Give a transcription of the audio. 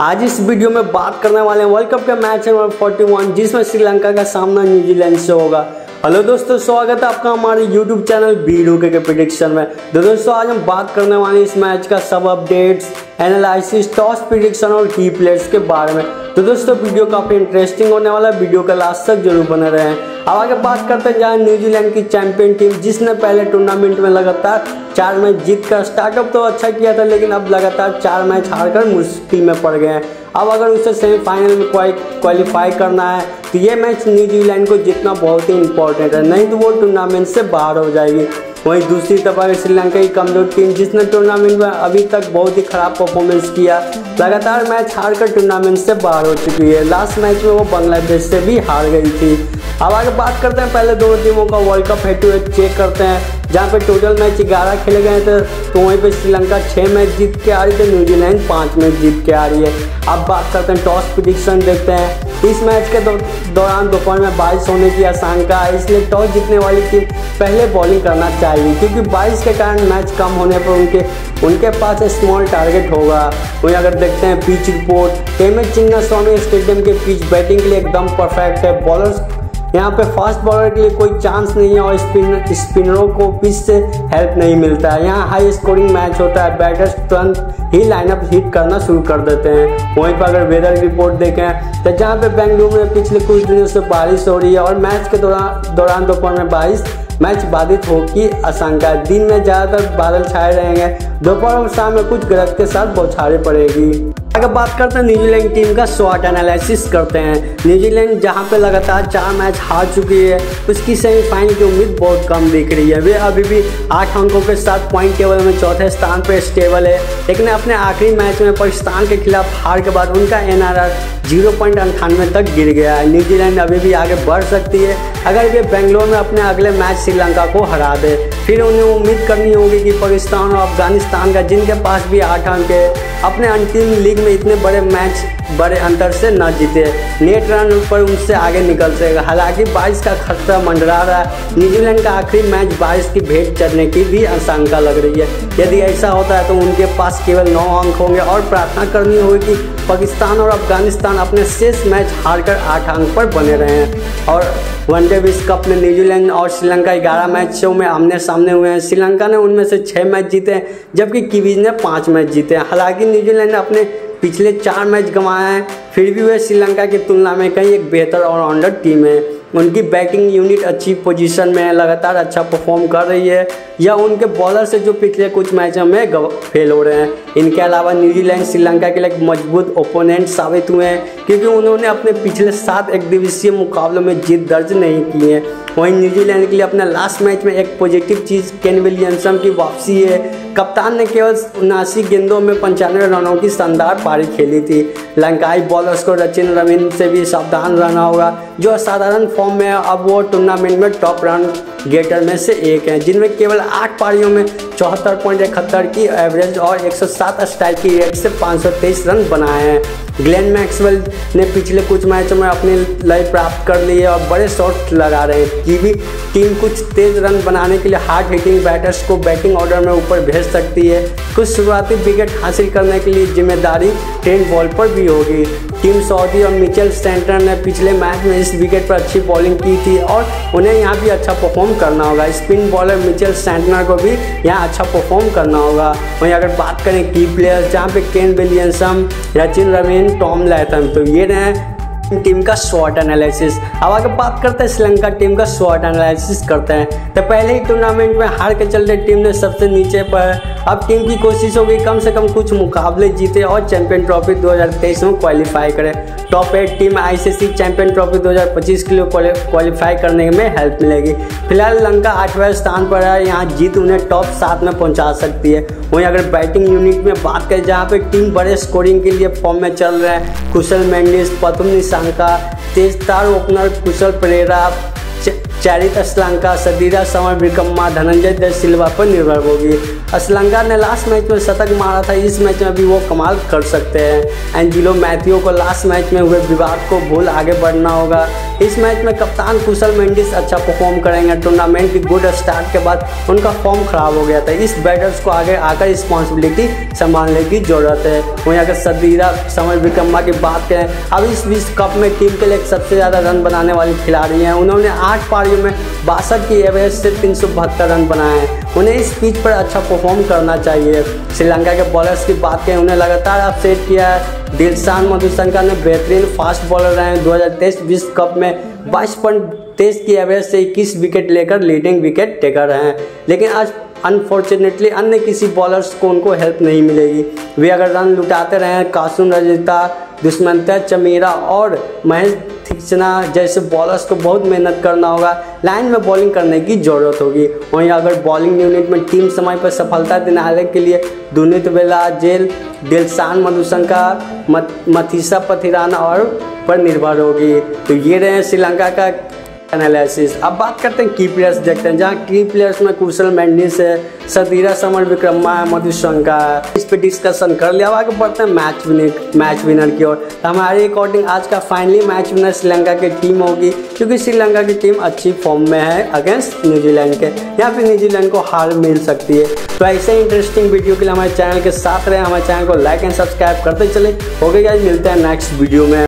आज इस वीडियो में बात करने वाले हैं वर्ल्ड कप का मैच नंबर 41 जिसमें श्रीलंका का सामना न्यूजीलैंड से होगा। हेलो दोस्तों, स्वागत है आपका हमारे YouTube चैनल बीडूके के प्रेडिक्शन में। तो दोस्तों आज हम बात करने वाले इस मैच का सब अपडेट्स, एनालिसिस, टॉस प्रेडिक्शन और की प्लेयर्स के बारे में। तो दोस्तों वीडियो काफ़ी इंटरेस्टिंग होने वाला है, वीडियो का लास्ट तक जरूर बने रहें। अब आगे बात करते हैं जहाँ न्यूजीलैंड की चैंपियन टीम जिसने पहले टूर्नामेंट में लगातार 4 मैच जीत कर स्टार्टअप तो अच्छा किया था, लेकिन अब लगातार 4 मैच हारकर मुश्किल में पड़ गए हैं। अब अगर उसे सेमीफाइनल में क्वालिफाई करना है तो ये मैच न्यूजीलैंड को जीतना बहुत ही इंपॉर्टेंट है, नहीं तो वो टूर्नामेंट से बाहर हो जाएगी। वहीं दूसरी तरफ अगर श्रीलंका की कमजोर टीम जिसने टूर्नामेंट में अभी तक बहुत ही खराब परफॉर्मेंस किया, लगातार मैच हारकर टूर्नामेंट से बाहर हो चुकी है। लास्ट मैच में वो बांग्लादेश से भी हार गई थी। अब आगे बात करते हैं पहले दोनों टीमों का world cup head to head check करते हैं, जहाँ पे टोटल मैच 11 खेले गए थे। तो वहीं पे श्रीलंका 6 मैच जीत के आ रही है, न्यूजीलैंड 5 मैच जीत के आ रही है। अब बात करते हैं टॉस प्रेडिक्शन देखते हैं। इस मैच के दौरान दोपहर में बारिश होने की आशंका है, इसलिए टॉस जीतने वाली टीम पहले बॉलिंग करना चाहिए, क्योंकि बारिश के कारण मैच कम होने पर उनके पास स्मॉल टारगेट होगा। वहीं अगर देखते हैं pitch report, MS Chinnaswamy stadium के पिच बैटिंग के लिए एकदम परफेक्ट है। बॉलर्स यहाँ पे फास्ट बॉलर के लिए कोई चांस नहीं है और स्पिनरों को पिच से हेल्प नहीं मिलता है। यहाँ हाई स्कोरिंग मैच होता है, बैटर्स तुरंत ही लाइनअप हिट करना शुरू कर देते हैं। वहीं पर अगर वेदर रिपोर्ट देखें तो जहाँ पे बेंगलुरु में पिछले कुछ दिनों से बारिश हो रही है और मैच के दौरान दोपहर में बारिश मैच बाधित हो की आशंका है। दिन में ज़्यादातर बादल छाए रहेंगे, दोपहर और शाम में कुछ गरज के साथ बौछारें पड़ेगी। अगर बात करते हैं न्यूजीलैंड टीम का स्वॉट एनालिसिस करते हैं। न्यूजीलैंड जहां पे लगातार 4 मैच हार चुकी है, उसकी सेमीफाइनल की उम्मीद बहुत कम दिख रही है। वे अभी भी 8 अंकों के साथ पॉइंट टेबल में चौथे स्थान पर स्टेबल है, लेकिन अपने आखिरी मैच में पाकिस्तान के खिलाफ हार के बाद उनका NRR 0.98 तक गिर गया है। न्यूजीलैंड अभी भी आगे बढ़ सकती है अगर वे बेंगलोर में अपने अगले मैच श्रीलंका को हरा दे। फिर उन्हें उम्मीद करनी होगी कि पाकिस्तान और अफगानिस्तान का, जिनके पास भी 8 अंक है, अपने अंतिम लीग में इतने बड़े मैच बड़े अंतर से न जीते, नेट रन पर उनसे आगे निकल सकेगा। हालांकि बारिश का खतरा मंडरा रहा है, न्यूजीलैंड का आखिरी मैच बारिश की भेंट चढ़ने की भी आशंका लग रही है। यदि ऐसा होता है तो उनके पास केवल 9 अंक होंगे और प्रार्थना करनी होगी कि पाकिस्तान और अफगानिस्तान अपने शेष मैच हारकर 8 अंक पर बने रहें। और वनडे विश्व कप में न्यूजीलैंड और श्रीलंका 11 मैचों में आमने सामने हुए हैं। श्रीलंका ने उनमें से 6 मैच जीते हैं, जबकि कीवीज ने 5 मैच जीते हैं। हालांकि न्यूजीलैंड ने अपने पिछले 4 मैच गंवाए हैं, फिर भी वे श्रीलंका की तुलना में कहीं एक बेहतर ऑलराउंडर टीम है। उनकी बैटिंग यूनिट अच्छी पोजीशन में है, लगातार अच्छा परफॉर्म कर रही है, या उनके बॉलर से जो पिछले कुछ मैचों में फेल हो रहे हैं। इनके अलावा न्यूजीलैंड श्रीलंका के लिए एक मजबूत ओपोनेंट साबित हुए हैं, क्योंकि उन्होंने अपने पिछले 7 एकदिवसीय मुकाबलों में जीत दर्ज नहीं की है। वहीं न्यूजीलैंड के लिए अपने लास्ट मैच में एक पॉजिटिव चीज़ केन विलियमसन की वापसी है। कप्तान ने केवल 79 गेंदों में 95 रनों की शानदार पारी खेली थी। लंकाई बॉलर्स को सचिन रविंद्र से भी सावधान रहना होगा, जो असाधारण फॉर्म में है। अब वो टूर्नामेंट में टॉप रन गेटर में से एक हैं, जिनमें केवल 8 पारियों में 74.71 की एवरेज और 107 स्ट्राइक की रेट से 523 रन बनाए हैं। ग्लेन मैक्सवेल ने पिछले कुछ मैचों में अपनी लय प्राप्त कर ली है और बड़े शॉट लगा रहे हैं। कीवी टीम कुछ तेज रन बनाने के लिए हार्ड हिटिंग बैटर्स को बैटिंग ऑर्डर में ऊपर भेज सकती है। कुछ शुरुआती विकेट हासिल करने के लिए जिम्मेदारी ट्रेंट बोल्ट पर भी होगी। टीम सऊदी और मिचेल सेंटर ने पिछले मैच में इस विकेट पर अच्छी बॉलिंग की थी और उन्हें यहाँ भी अच्छा परफॉर्म करना होगा। स्पिन बॉलर मिचेल सेंटनर को भी यहाँ अच्छा परफॉर्म करना होगा। वहीं अगर बात करें की प्लेयर्स, जहाँ पे Kane Williamson, Sachin Ravindra, Tom Latham, तो ये रहे टीम का स्वॉट एनालिसिस। अब आगे बात करते हैं श्रीलंका टीम का स्वॉट एनालिसिस करते हैं। तो पहले ही टूर्नामेंट में हार के चलते टीम ने सबसे नीचे पर, अब टीम की कोशिश होगी कम से कम कुछ मुकाबले जीते और चैंपियन ट्रॉफी 2023 में क्वालिफाई करे। Top 8 team ICC champion trophy 2025 के लिए क्वालिफाई करने में हेल्प मिलेगी। फिलहाल लंका 8वें स्थान पर है, यहाँ जीत उन्हें टॉप 7 में पहुँचा सकती है। वहीं अगर बैटिंग यूनिट में बात करें, जहाँ पे टीम बड़े स्कोरिंग के लिए फॉर्म में चल रहे हैं, कुशल मेंडिस, पथुम निशंका, तेजतार ओपनर कुशल परेरा, चैरित श्रीलंका, सदीरा समर विक्रम्मा, धनंजय दे सिल्वा पर निर्भर होगी। श्रीलंका ने लास्ट मैच में शतक मारा था, इस मैच में भी वो कमाल कर सकते हैं। एंजिलो मैथ्यू को लास्ट मैच में हुए विवाद को भूल आगे बढ़ना होगा। इस मैच में कप्तान कुशल मेंडिस अच्छा परफॉर्म करेंगे। टूर्नामेंट की गुड स्टार्ट के बाद उनका फॉर्म खराब हो गया था। इस बैटर्स को आगे आकर रिस्पॉन्सिबिलिटी संभालने की जरूरत है। वहीं अगर सदीरा समर विक्रमा की बात करें, अब इस विश्व कप में टीम के लिए सबसे ज़्यादा रन बनाने वाले खिलाड़ी हैं। उन्होंने 8 पारियों में 62 की एवरेज से 372 रन बनाए हैं। उन्हें इस पिच पर अच्छा परफॉर्म करना चाहिए। श्रीलंका के बॉलर्स की बात करें, उन्हें लगातार अपसेट किया है। दिलशान मधुशंका ने बेहतरीन फास्ट बॉलर रहे। 2023 विश्व कप में 22.23 की एवरेज से 21 विकेट लेकर लीडिंग विकेट टेकर हैं, लेकिन आज अनफॉर्चुनेटली अन्य किसी बॉलर्स को उनको हेल्प नहीं मिलेगी। वे अगर रन लुटाते रहे, कासुम रजिता, दुष्मंत चमीरा और महेश थिक्सना जैसे बॉलर्स को बहुत मेहनत करना होगा। लाइन में बॉलिंग करने की ज़रूरत होगी। वहीं अगर बॉलिंग यूनिट में टीम समय पर सफलता दिलाने के लिए दुनित वेला जेल, दिलशान मधुशंका, मथीसा पथिराना और पर निर्भर होगी। तो ये रहे श्रीलंका का एनालिसिस। अब बात करते हैं की प्लेयर्स देखते हैं, जहाँ की प्लेयर्स में कुशल मेंडिस है, सदीरा समर विक्रमा है, मधुशंका है। इस पे डिस्कशन कर लिया। आगे बढ़ते हैं मैच विनर की ओर। तो हमारे अकॉर्डिंग आज का फाइनली मैच विनर श्रीलंका की टीम होगी, क्योंकि श्रीलंका की टीम अच्छी फॉर्म में है अगेंस्ट न्यूजीलैंड के। यहाँ पे न्यूजीलैंड को हार मिल सकती है। तो ऐसे इंटरेस्टिंग वीडियो के लिए हमारे चैनल के साथ रहे, हमारे चैनल को लाइक एंड सब्सक्राइब करते चले। ओके गाइस, मिलते हैं नेक्स्ट वीडियो में।